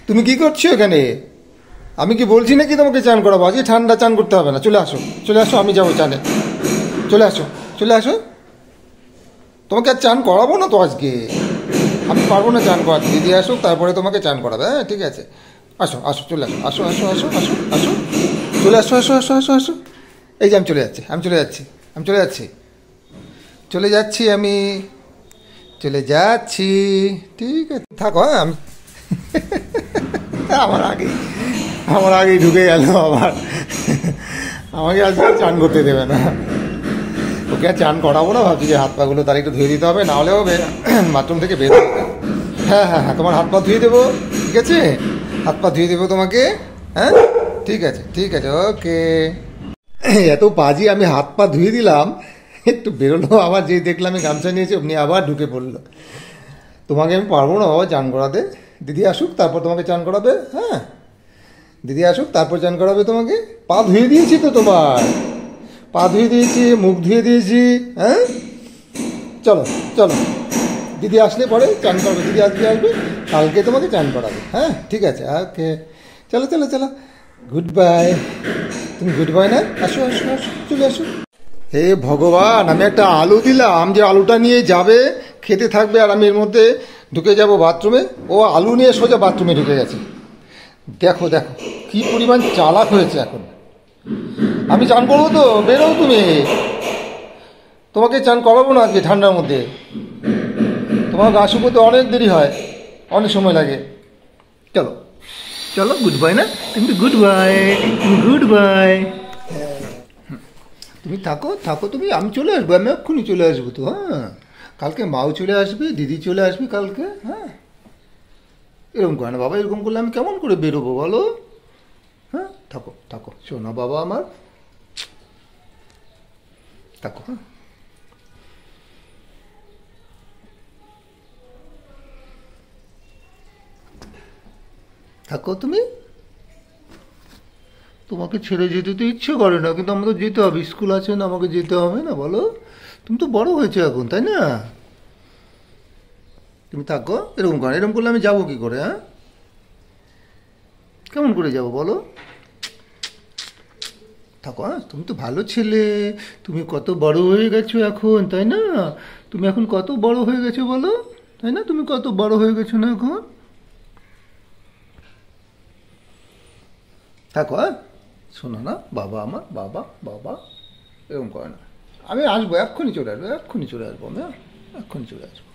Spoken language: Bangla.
তুমি কি করছো এখানে? আমি কি বলছি নাকি তোমাকে চান করাবো? আজকে ঠান্ডা, চান করতে হবে না। চলে আসো, চলে আসো, আমি যাবো চানে। চলে আসো, চলে আসো। তোমাকে আর চান করাবো না তো আজকে। আমি পারবো না চান করাতে। দিদি আসুক, তারপরে তোমাকে চান করাবে। হ্যাঁ, ঠিক আছে। আসো, আসো, চলে আসো, আসো, আসো, আসো, আসো, আসো, চলে আসো, আসো, আসো, আসো, আসো। এই যে আমি চলে যাচ্ছি, আমি চলে যাচ্ছি, আমি চলে যাচ্ছি, চলে যাচ্ছি, আমি চলে যাচ্ছি। ঠিক আছে, থাকো। হ্যাঁ, আমি আমার আগেই আমার আগেই ঢুকে গেল আবার। আমাকে আজকে চান করতে দেবে না। ওকে আর চান করাবো না, ভাবছি যে হাত পাগুলো তার একটু ধুয়ে দিতে হবে, না হলেও বাথরুম থেকে বের হবে। হ্যাঁ, হ্যাঁ, হ্যাঁ, তোমার হাত পা ধুয়ে দেবো, ঠিক আছে? হাত পা ধুয়ে দেবো তোমাকে। হ্যাঁ, ঠিক আছে, ঠিক আছে, ওকে। এত পাজি, আমি হাত পা ধুয়ে দিলাম, একটু বেরোলো, আবার যেই দেখলাম আমি গামছা নিয়েছি অমনি আবার ঢুকে পড়লো। তোমাকে আমি পারবো না বাবা চান করাতে। দিদি আসুক, তারপর তোমাকে চান করাবে। হ্যাঁ, দিদি আসুক, তারপর চান করাবে তোমাকে। পা ধুয়ে দিয়েছি তো তোমার, পা ধুয়ে দিয়েছি, মুখ ধুয়ে দিয়েছি। হ্যাঁ, চলো, চলো। দিদি আসলে পরে চান করাবে। দিদি আজকে আসবে, কালকে তোমাকে চান করাবে। হ্যাঁ, ঠিক আছে, ওকে। চলো, চলো, চলো, গুড বাই। তুমি গুড বাই না? আসো, আসো, আসো, চলে আসো। হে ভগবান, আমি একটা আলু দিলাম যে আলুটা নিয়ে যাবে, খেতে থাকবে, আর আমি এর মধ্যে ঢুকে যাব বাথরুমে। ও আলু নিয়ে সোজা বাথরুমে ঢুকে গেছে। দেখো, দেখো, কি পরিমাণ চালাক হয়েছে এখন। আমি চান করবো তো, বেরো তুমি। তোমাকে চান করাবো না আজকে ঠান্ডার মধ্যে। তোমার গা শুকোতে অনেক দেরি হয়, অনেক সময় লাগে। চলো, চলো, গুড বাই না? তুমি গুড বাই, গুড বাই। তুমি থাকো, থাকো তুমি, আমি চলে আসবো, আমি এক্ষুনি চলে আসবো তো। হ্যাঁ, কালকে মাও চলে আসবে, দিদি চলে আসবে কালকে। হ্যাঁ, এরকম করে না বাবা, এরকম করলে আমি কেমন করে বেরোবো বলো? হ্যাঁ, থাকো, থাকো, শোনো বাবা আমার, থাকো। হ্যাঁ, থাকো তুমি। তোমাকে ছেড়ে যেতে তো ইচ্ছে করে না, কিন্তু আমাদের যেতে হবে, স্কুল আছে না, আমাকে যেতে হবে না বলো? তুমি তো বড় হয়েছো এখন, তাই না? তুমি থাকো, এরকম করো, এরকম করলে আমি যাবো কি করে? হ্যাঁ, কেমন করে যাবো বলো? থাকো। হ্যাঁ, তুমি তো ভালো ছেলে, তুমি কত বড় হয়ে গেছো এখন, তাই না? তুমি এখন কত বড় হয়ে গেছো বলো, তাই না? তুমি কত বড় হয়ে গেছো না এখন? থাকো। হ্যাঁ, শোনো না বাবা আমার, বাবা, বাবা, এরকম করে না। আমি আসবো, এক্ষুনি চলে আসবো, এক্ষুনি চলে আসবো আমি। হ্যাঁ, এক্ষুনি চলে আসবো।